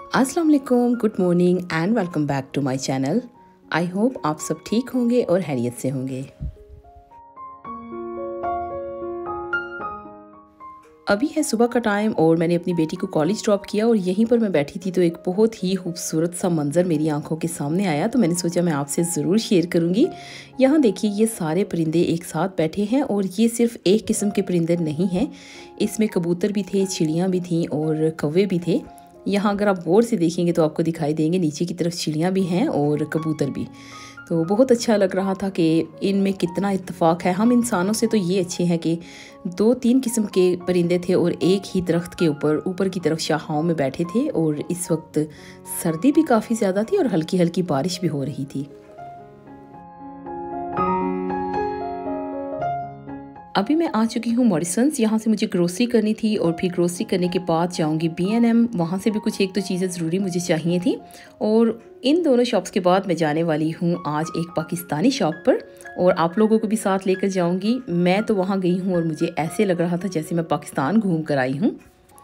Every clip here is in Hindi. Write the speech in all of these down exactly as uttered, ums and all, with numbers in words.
अस्सलाम वालेकुम, good morning and welcome back to my channel. I hope आप सब ठीक होंगे और खैरियत से होंगे। अभी है सुबह का टाइम और मैंने अपनी बेटी को कॉलेज ड्रॉप किया और यहीं पर मैं बैठी थी तो एक बहुत ही खूबसूरत सा मंज़र मेरी आंखों के सामने आया, तो मैंने सोचा मैं आपसे ज़रूर शेयर करूंगी। यहाँ देखिए, ये सारे परिंदे एक साथ बैठे हैं और ये सिर्फ एक किस्म के परिंदे नहीं हैं, इसमें कबूतर भी थे, चिड़ियाँ भी थीं और कौवे भी थे। यहाँ अगर आप गौर से देखेंगे तो आपको दिखाई देंगे नीचे की तरफ चिड़ियाँ भी हैं और कबूतर भी। तो बहुत अच्छा लग रहा था कि इनमें कितना इत्तेफाक है। हम इंसानों से तो ये अच्छे हैं कि दो तीन किस्म के परिंदे थे और एक ही दरख्त के ऊपर ऊपर की तरफ शाखाओं में बैठे थे और इस वक्त सर्दी भी काफ़ी ज़्यादा थी और हल्की हल्की बारिश भी हो रही थी। अभी मैं आ चुकी हूँ मॉरिसन्स। यहाँ से मुझे ग्रोसरी करनी थी और फिर ग्रोसरी करने के बाद जाऊँगी बी एन एम। वहाँ से भी कुछ एक दो चीज़ें ज़रूरी मुझे चाहिए थी और इन दोनों शॉप्स के बाद मैं जाने वाली हूँ आज एक पाकिस्तानी शॉप पर और आप लोगों को भी साथ लेकर जाऊँगी। मैं तो वहाँ गई हूँ और मुझे ऐसे लग रहा था जैसे मैं पाकिस्तान घूम कर आई हूँ।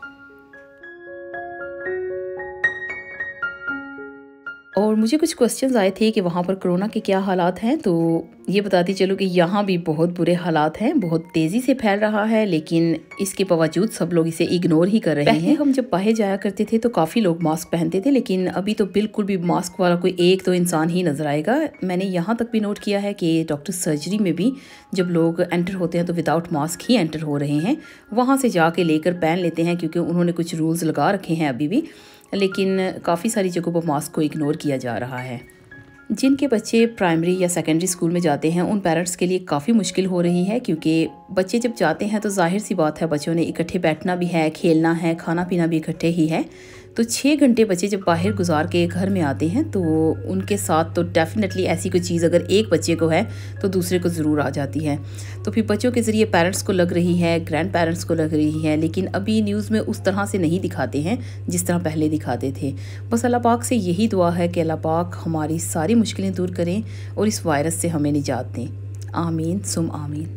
और मुझे कुछ क्वेश्चंस आए थे कि वहाँ पर कोरोना के क्या हालात हैं, तो ये बताती चलो कि यहाँ भी बहुत बुरे हालात हैं, बहुत तेज़ी से फैल रहा है, लेकिन इसके बावजूद सब लोग इसे इग्नोर ही कर रहे हैं। पहले हम जब बाहर जाया करते थे तो काफ़ी लोग मास्क पहनते थे, लेकिन अभी तो बिल्कुल भी मास्क वाला कोई एक तो इंसान ही नज़र आएगा। मैंने यहाँ तक भी नोट किया है कि डॉक्टर सर्जरी में भी जब लोग एंटर होते हैं तो विदाउट मास्क ही एंटर हो रहे हैं। वहाँ से जाके लेकर पहन लेते हैं क्योंकि उन्होंने कुछ रूल्स लगा रखे हैं अभी भी, लेकिन काफ़ी सारी जगहों पर मास्क को इग्नोर किया जा रहा है। जिनके बच्चे प्राइमरी या सेकेंडरी स्कूल में जाते हैं उन पेरेंट्स के लिए काफ़ी मुश्किल हो रही है, क्योंकि बच्चे जब जाते हैं तो जाहिर सी बात है बच्चों ने इकट्ठे बैठना भी है, खेलना है, खाना पीना भी इकट्ठे ही है। तो छः घंटे बच्चे जब बाहर गुजार के घर में आते हैं तो उनके साथ तो डेफिनेटली ऐसी कोई चीज़ अगर एक बच्चे को है तो दूसरे को ज़रूर आ जाती है। तो फिर बच्चों के ज़रिए पेरेंट्स को लग रही है, ग्रैंड पेरेंट्स को लग रही है, लेकिन अभी न्यूज़ में उस तरह से नहीं दिखाते हैं जिस तरह पहले दिखाते थे। बस अल्लाह पाक से यही दुआ है कि अल्लाह पाक हमारी सारी मुश्किलें दूर करें और इस वायरस से हमें निजात दें। आमीन सुम आमीन।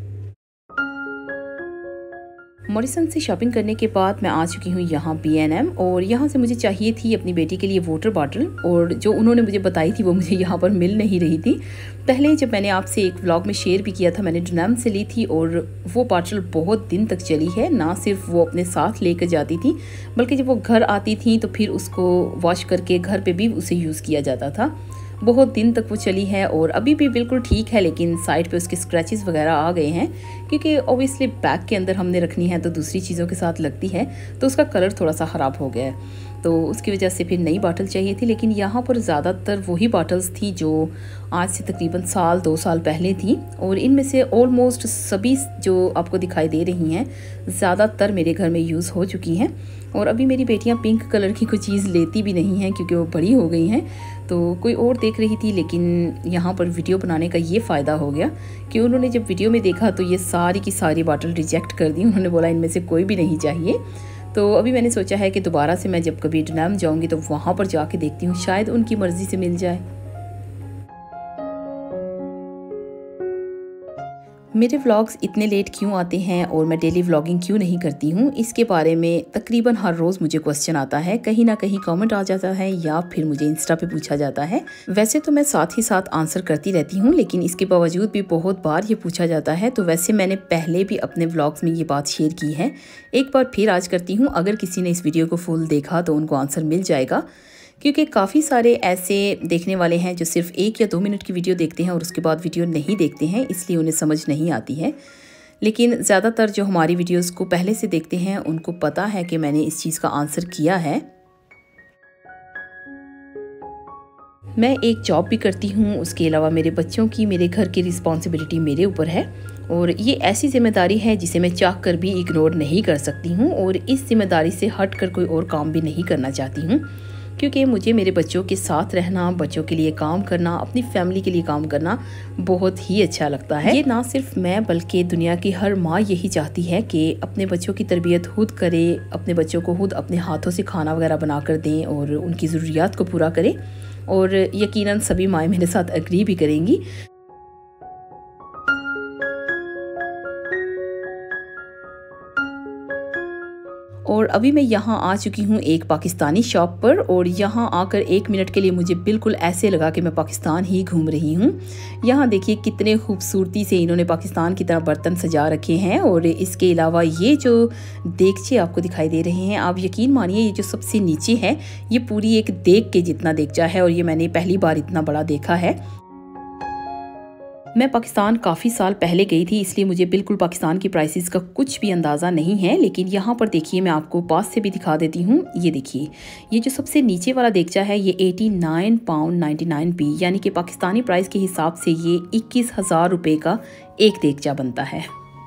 मॉरिसन से शॉपिंग करने के बाद मैं आ चुकी हूँ यहाँ बी एन एम और यहाँ से मुझे चाहिए थी अपनी बेटी के लिए वाटर बॉटल, और जो उन्होंने मुझे बताई थी वो मुझे यहाँ पर मिल नहीं रही थी। पहले जब मैंने आपसे एक व्लॉग में शेयर भी किया था, मैंने डुनैम से ली थी और वो बॉटल बहुत दिन तक चली है। ना सिर्फ वो अपने साथ लेकर जाती थी बल्कि जब वो घर आती थी तो फिर उसको वॉश करके घर पर भी उसे यूज़ किया जाता था। बहुत दिन तक वो चली है और अभी भी बिल्कुल ठीक है, लेकिन साइड पे उसके स्क्रैचेस वगैरह आ गए हैं क्योंकि ऑब्वियसली बैग के अंदर हमने रखनी है तो दूसरी चीज़ों के साथ लगती है, तो उसका कलर थोड़ा सा ख़राब हो गया है, तो उसकी वजह से फिर नई बॉटल चाहिए थी। लेकिन यहाँ पर ज़्यादातर वही बॉटल्स थी जो आज से तकरीबन साल दो साल पहले थी और इनमें से ऑलमोस्ट सभी जो आपको दिखाई दे रही हैं ज़्यादातर मेरे घर में यूज़ हो चुकी हैं। और अभी मेरी बेटियां पिंक कलर की कोई चीज़ लेती भी नहीं हैं क्योंकि वो बड़ी हो गई हैं, तो कोई और देख रही थी। लेकिन यहाँ पर वीडियो बनाने का ये फ़ायदा हो गया कि उन्होंने जब वीडियो में देखा तो ये सारी की सारी बॉटल रिजेक्ट कर दी। उन्होंने बोला इनमें से कोई भी नहीं चाहिए। तो अभी मैंने सोचा है कि दोबारा से मैं जब कभी डुनैम जाऊँगी तो वहाँ पर जाके देखती हूँ, शायद उनकी मर्ज़ी से मिल जाए। मेरे व्लॉग्स इतने लेट क्यों आते हैं और मैं डेली व्लॉगिंग क्यों नहीं करती हूँ, इसके बारे में तकरीबन हर रोज़ मुझे क्वेश्चन आता है, कहीं ना कहीं कमेंट आ जाता है या फिर मुझे इंस्टा पे पूछा जाता है। वैसे तो मैं साथ ही साथ आंसर करती रहती हूँ, लेकिन इसके बावजूद भी बहुत बार ये पूछा जाता है। तो वैसे मैंने पहले भी अपने व्लॉग्स में ये बात शेयर की है, एक बार फिर आज करती हूँ। अगर किसी ने इस वीडियो को फुल देखा तो उनको आंसर मिल जाएगा, क्योंकि काफ़ी सारे ऐसे देखने वाले हैं जो सिर्फ एक या दो मिनट की वीडियो देखते हैं और उसके बाद वीडियो नहीं देखते हैं, इसलिए उन्हें समझ नहीं आती है। लेकिन ज़्यादातर जो हमारी वीडियोस को पहले से देखते हैं उनको पता है कि मैंने इस चीज़ का आंसर किया है। मैं एक जॉब भी करती हूँ, उसके अलावा मेरे बच्चों की, मेरे घर की रिस्पॉन्सिबिलिटी मेरे ऊपर है और ये ऐसी जिम्मेदारी है जिसे मैं चाह कर भी इग्नोर नहीं कर सकती हूँ और इस जिम्मेदारी से हट कर कोई और काम भी नहीं करना चाहती हूँ, क्योंकि मुझे मेरे बच्चों के साथ रहना, बच्चों के लिए काम करना, अपनी फैमिली के लिए काम करना बहुत ही अच्छा लगता है। ये ना सिर्फ मैं बल्कि दुनिया की हर माँ यही चाहती है कि अपने बच्चों की तरबियत खुद करे, अपने बच्चों को खुद अपने हाथों से खाना वगैरह बना कर दें और उनकी ज़रूरियात को पूरा करें। और यकीनन सभी माएँ मेरे साथ एग्री भी करेंगी। और और अभी मैं यहाँ आ चुकी हूँ एक पाकिस्तानी शॉप पर, और यहाँ आकर एक मिनट के लिए मुझे बिल्कुल ऐसे लगा कि मैं पाकिस्तान ही घूम रही हूँ। यहाँ देखिए कितने खूबसूरती से इन्होंने पाकिस्तान की तरह बर्तन सजा रखे हैं, और इसके अलावा ये जो देगचे आपको दिखाई दे रहे हैं, आप यकीन मानिए ये जो सबसे नीचे है ये पूरी एक देग के जितना देगचा है, और ये मैंने पहली बार इतना बड़ा देखा है। मैं पाकिस्तान काफ़ी साल पहले गई थी, इसलिए मुझे बिल्कुल पाकिस्तान की प्राइसेस का कुछ भी अंदाज़ा नहीं है, लेकिन यहाँ पर देखिए मैं आपको पास से भी दिखा देती हूँ। ये देखिए ये जो सबसे नीचे वाला देगचा है ये नवासी पाउंड निन्यानवे पी, यानी कि पाकिस्तानी प्राइस के हिसाब से ये इक्कीस हज़ार रुपये का एक देगचा बनता है।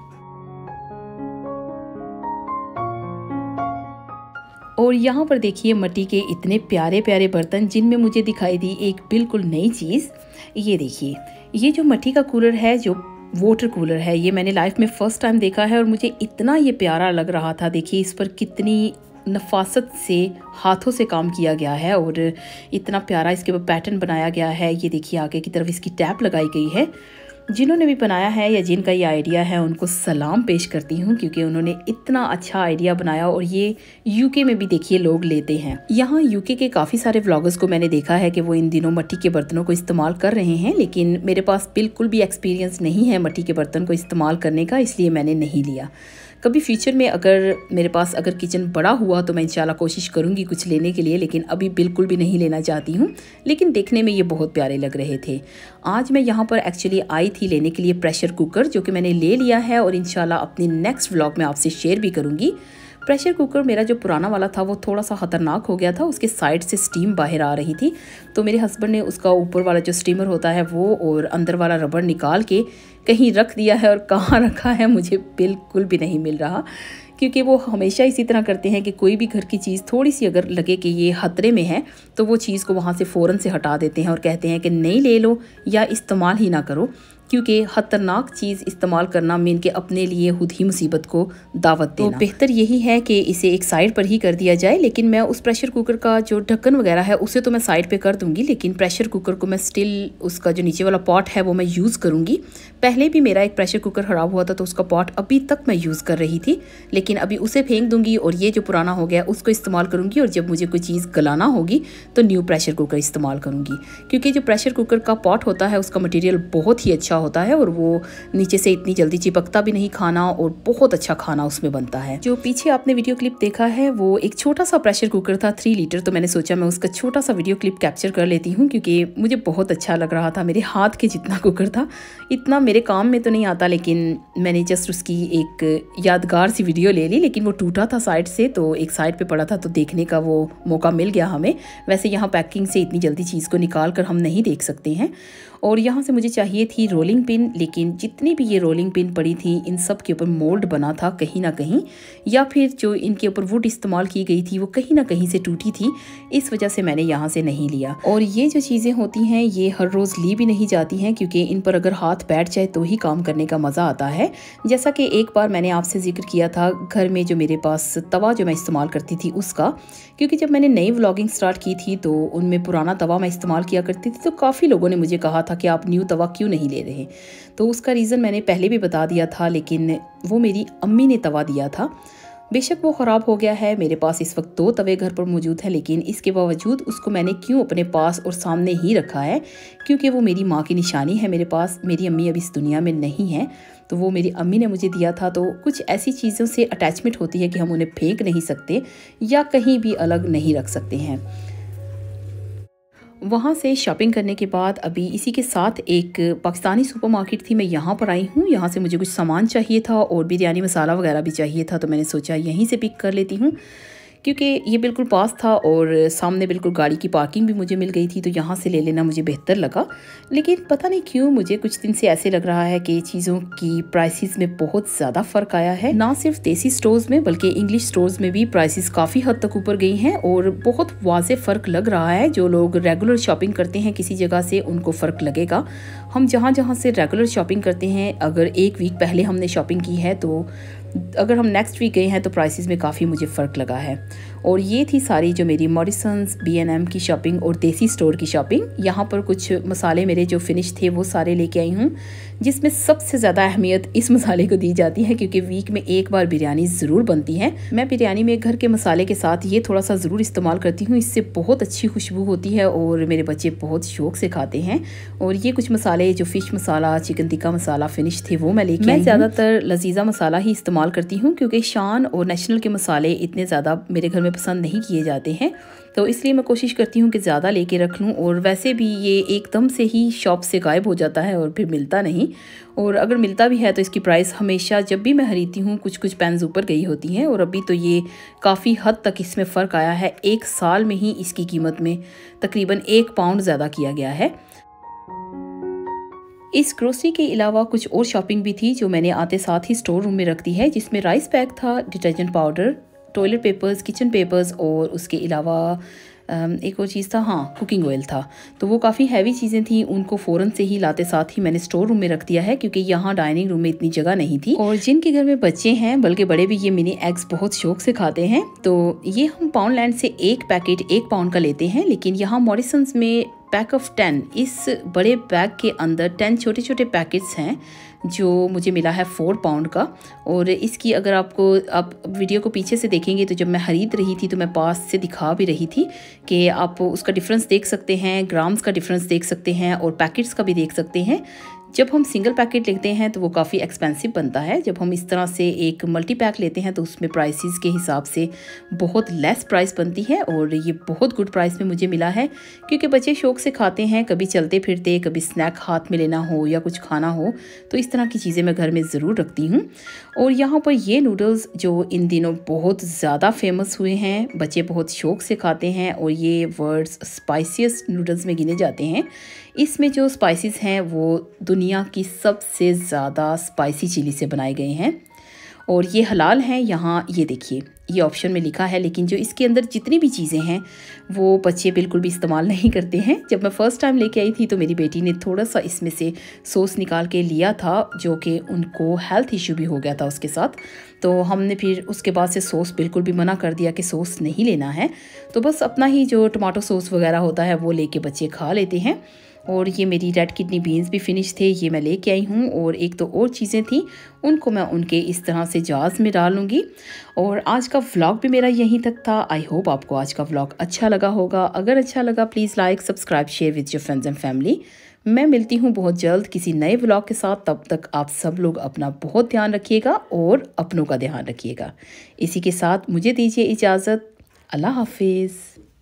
और यहाँ पर देखिए मिट्टी के इतने प्यारे प्यारे बर्तन, जिनमें मुझे दिखाई दी एक बिल्कुल नई चीज़। ये देखिए ये जो मिट्टी का कूलर है, जो वाटर कूलर है, ये मैंने लाइफ में फ़र्स्ट टाइम देखा है और मुझे इतना ये प्यारा लग रहा था। देखिए इस पर कितनी नफासत से हाथों से काम किया गया है और इतना प्यारा इसके ऊपर पैटर्न बनाया गया है। ये देखिए आगे की तरफ इसकी टैप लगाई गई है। जिन्होंने भी बनाया है या जिनका ये आइडिया है उनको सलाम पेश करती हूँ, क्योंकि उन्होंने इतना अच्छा आइडिया बनाया, और ये यूके में भी देखिए लोग लेते हैं। यहाँ यूके के काफ़ी सारे व्लॉगर्स को मैंने देखा है कि वो इन दिनों मिट्टी के बर्तनों को इस्तेमाल कर रहे हैं, लेकिन मेरे पास बिल्कुल भी एक्सपीरियंस नहीं है मिट्टी के बर्तन को इस्तेमाल करने का, इसलिए मैंने नहीं लिया। कभी फ्यूचर में अगर मेरे पास अगर किचन बड़ा हुआ तो मैं इंशाल्लाह कोशिश करूँगी कुछ लेने के लिए, लेकिन अभी बिल्कुल भी नहीं लेना चाहती हूँ। लेकिन देखने में ये बहुत प्यारे लग रहे थे। आज मैं यहाँ पर एक्चुअली आई थी लेने के लिए प्रेशर कुकर, जो कि मैंने ले लिया है और इंशाल्लाह अपनी नेक्स्ट व्लॉग में आपसे शेयर भी करूँगी। प्रेशर कुकर मेरा जो पुराना वाला था वो थोड़ा सा ख़तरनाक हो गया था, उसके साइड से स्टीम बाहर आ रही थी, तो मेरे हस्बैंड ने उसका ऊपर वाला जो स्टीमर होता है वो और अंदर वाला रबड़ निकाल के कहीं रख दिया है, और कहाँ रखा है मुझे बिल्कुल भी नहीं मिल रहा, क्योंकि वो हमेशा इसी तरह करते हैं कि कोई भी घर की चीज़ थोड़ी सी अगर लगे कि ये खतरे में है तो वो चीज़ को वहाँ से फ़ौरन से हटा देते हैं और कहते हैं कि नहीं ले लो या इस्तेमाल ही ना करो, क्योंकि ख़तरनाक चीज़ इस्तेमाल करना मीन के अपने लिए खुद ही मुसीबत को दावत देना। तो बेहतर यही है कि इसे एक साइड पर ही कर दिया जाए। लेकिन मैं उस प्रेशर कुकर का जो ढक्कन वगैरह है उसे तो मैं साइड पे कर दूंगी, लेकिन प्रेशर कुकर को मैं स्टिल उसका जो नीचे वाला पॉट है वो मैं यूज़ करूँगी। पहले भी मेरा एक प्रेशर कुकर ख़राब हुआ था तो उसका पॉट अभी तक मैं यूज़ कर रही थी, लेकिन अभी उसे फेंक दूँगी और ये जो पुराना हो गया उसको इस्तेमाल करूँगी, और जब मुझे कोई चीज़ गलाना होगी तो न्यू प्रेशर कुकर इस्तेमाल करूँगी, क्योंकि जो प्रेशर कुकर का पॉट होता है उसका मटीरियल बहुत ही अच्छा होता है और वो नीचे से इतनी जल्दी चिपकता भी नहीं खाना, और बहुत अच्छा खाना उसमें बनता है। जो पीछे आपने वीडियो क्लिप देखा है वो एक छोटा सा प्रेशर कुकर था थ्री लीटर, तो मैंने सोचा मैं उसका छोटा सा वीडियो क्लिप कैप्चर कर लेती हूँ, क्योंकि मुझे बहुत अच्छा लग रहा था। मेरे हाथ के जितना कुकर था, इतना मेरे काम में तो नहीं आता, लेकिन मैंने जस्ट उसकी एक यादगार सी वीडियो ले ली। लेकिन वो टूटा था साइड से, तो एक साइड पे पड़ा था, तो देखने का वो मौका मिल गया हमें। वैसे यहाँ पैकिंग से इतनी जल्दी चीज़ को निकाल कर हम नहीं देख सकते हैं। और यहाँ से मुझे चाहिए थी रोलिंग पिन, लेकिन जितनी भी ये रोलिंग पिन पड़ी थी इन सब के ऊपर मोल्ड बना था कहीं ना कहीं, या फिर जो इनके ऊपर वुड इस्तेमाल की गई थी वो कहीं ना कहीं से टूटी थी, इस वजह से मैंने यहाँ से नहीं लिया। और ये जो चीज़ें होती हैं ये हर रोज़ ली भी नहीं जाती हैं, क्योंकि इन पर अगर हाथ बैठ जाए तो ही काम करने का मज़ा आता है। जैसा कि एक बार मैंने आपसे जिक्र किया था घर में जो मेरे पास तवा जो मैं इस्तेमाल करती थी उसका, क्योंकि जब मैंने नई व्लॉगिंग स्टार्ट की थी तो उनमें पुराना तवा मैं इस्तेमाल किया करती थी, तो काफ़ी लोगों ने मुझे कहा था कि आप न्यू तवा क्यों नहीं ले रहे। तो उसका रीज़न मैंने पहले भी बता दिया था, लेकिन वो मेरी अम्मी ने तवा दिया था। बेशक वो ख़राब हो गया है, मेरे पास इस वक्त दो तवे घर पर मौजूद हैं, लेकिन इसके बावजूद उसको मैंने क्यों अपने पास और सामने ही रखा है, क्योंकि वो मेरी माँ की निशानी है मेरे पास। मेरी अम्मी अभी इस दुनिया में नहीं है, तो वो मेरी अम्मी ने मुझे दिया था। तो कुछ ऐसी चीज़ों से अटैचमेंट होती है कि हम उन्हें फेंक नहीं सकते या कहीं भी अलग नहीं रख सकते हैं। वहाँ से शॉपिंग करने के बाद अभी इसी के साथ एक पाकिस्तानी सुपरमार्केट थी, मैं यहाँ पर आई हूँ। यहाँ से मुझे कुछ सामान चाहिए था और बिरयानी मसाला वगैरह भी चाहिए था, तो मैंने सोचा यहीं से पिक कर लेती हूँ, क्योंकि ये बिल्कुल पास था और सामने बिल्कुल गाड़ी की पार्किंग भी मुझे मिल गई थी, तो यहाँ से ले लेना मुझे बेहतर लगा। लेकिन पता नहीं क्यों मुझे कुछ दिन से ऐसे लग रहा है कि चीज़ों की प्राइसेस में बहुत ज़्यादा फ़र्क आया है। ना सिर्फ देसी स्टोर्स में बल्कि इंग्लिश स्टोर्स में भी प्राइसेस काफ़ी हद तक ऊपर गई हैं, और बहुत वाज़े फ़र्क लग रहा है। जो लोग रेगुलर शॉपिंग करते हैं किसी जगह से उनको फ़र्क लगेगा। हम जहाँ जहाँ से रेगुलर शॉपिंग करते हैं, अगर एक वीक पहले हमने शॉपिंग की है तो अगर हम नेक्स्ट वीक गए हैं तो प्राइसेस में काफ़ी मुझे फ़र्क लगा है। और ये थी सारी जो मेरी मॉरिसन्स, बी एन एम की शॉपिंग और देसी स्टोर की शॉपिंग। यहाँ पर कुछ मसाले मेरे जो फिनिश थे वो सारे लेके आई हूँ, जिसमें सबसे ज़्यादा अहमियत इस मसाले को दी जाती है क्योंकि वीक में एक बार बिरयानी ज़रूर बनती है। मैं बिरयानी में घर के मसाले के साथ ये थोड़ा सा ज़रूर इस्तेमाल करती हूँ, इससे बहुत अच्छी खुशबू होती है और मेरे बच्चे बहुत शौक से खाते हैं। और ये कुछ मसाले जो fish masala, chicken tikka masala finish थे वो मैं लेके मैं ज़्यादातर लजीज़ा मसाला ही इस्तेमाल करती हूँ क्योंकि शान और नेशनल के मसाले इतने ज़्यादा मेरे घर में पसंद नहीं किए जाते हैं, तो इसलिए मैं कोशिश करती हूँ कि ज़्यादा लेके रख लूँ। और वैसे भी ये एकदम से ही शॉप से गायब हो जाता है और फिर मिलता नहीं, और अगर मिलता भी है तो इसकी प्राइस हमेशा जब भी मैं खरीदती हूँ कुछ कुछ पेन्स ऊपर गई होती हैं। और अभी तो ये काफ़ी हद तक इसमें फ़र्क आया है, एक साल में ही इसकी कीमत में तकरीबन एक पाउंड ज़्यादा किया गया है। इस ग्रोसरी के अलावा कुछ और शॉपिंग भी थी जो मैंने आते साथ ही स्टोर रूम में रख दी है, जिसमें राइस पैक था, detergent powder, toilet papers, kitchen papers और उसके अलावा एक और चीज़ था, हाँ कुकिंग ऑयल था। तो वो काफ़ी हैवी चीज़ें थी, उनको फ़ौरन से ही लाते साथ ही मैंने स्टोर रूम में रख दिया है क्योंकि यहाँ डाइनिंग रूम में इतनी जगह नहीं थी। और जिनके घर में बच्चे हैं, बल्कि बड़े भी, ये मिनी एग्स बहुत शौक से खाते हैं। तो ये हम पाउंड लैंड से एक पैकेट एक पाउंड का लेते हैं, लेकिन यहाँ मॉरिसन्स में पैक ऑफ टेन, इस बड़े बैग के अंदर टेन छोटे छोटे पैकेट्स हैं जो मुझे मिला है फोर पाउंड का। और इसकी अगर आपको आप वीडियो को पीछे से देखेंगे तो जब मैं ख़रीद रही थी तो मैं पास से दिखा भी रही थी कि आप उसका डिफरेंस देख सकते हैं, ग्राम्स का डिफरेंस देख सकते हैं और पैकेट्स का भी देख सकते हैं। जब हम सिंगल पैकेट लेते हैं तो वो काफ़ी एक्सपेंसिव बनता है, जब हम इस तरह से एक मल्टी पैक लेते हैं तो उसमें प्राइसेस के हिसाब से बहुत लेस प्राइस बनती है। और ये बहुत गुड प्राइस में मुझे मिला है क्योंकि बच्चे शौक से खाते हैं, कभी चलते फिरते, कभी स्नैक हाथ में लेना हो या कुछ खाना हो तो इस तरह की चीज़ें मैं घर में ज़रूर रखती हूँ। और यहाँ पर ये नूडल्स जो इन दिनों बहुत ज़्यादा फेमस हुए हैं, बच्चे बहुत शौक से खाते हैं और ये वर्ड्स स्पाइसीएस्ट नूडल्स में गिने जाते हैं। इसमें जो स्पाइसेस हैं वो दुनिया की सबसे ज़्यादा स्पाइसी चिली से बनाए गए हैं और ये हलाल हैं। यहाँ ये देखिए, ये ऑप्शन में लिखा है, लेकिन जो इसके अंदर जितनी भी चीज़ें हैं वो बच्चे बिल्कुल भी इस्तेमाल नहीं करते हैं। जब मैं फ़र्स्ट टाइम लेके आई थी तो मेरी बेटी ने थोड़ा सा इसमें से सॉस निकाल के लिया था, जो कि उनको हेल्थ इशू भी हो गया था उसके साथ। तो हमने फिर उसके बाद से सॉस बिल्कुल भी मना कर दिया कि सॉस नहीं लेना है, तो बस अपना ही जो टमाटो सॉस वगैरह होता है वो लेके बच्चे खा लेते हैं। और ये मेरी रेड किडनी बीन्स भी फिनिश थे, ये मैं लेके आई हूँ। और एक तो और चीज़ें थी, उनको मैं उनके इस तरह से जार्स में डालूँगी। और आज का व्लॉग भी मेरा यहीं तक था। आई होप आपको आज का व्लॉग अच्छा लगा होगा। अगर अच्छा लगा please like, subscribe, share with your friends and family. मैं मिलती हूँ बहुत जल्द किसी नए व्लॉग के साथ। तब तक आप सब लोग अपना बहुत ध्यान रखिएगा और अपनों का ध्यान रखिएगा। इसी के साथ मुझे दीजिए इजाज़त। अल्लाह हाफिज़।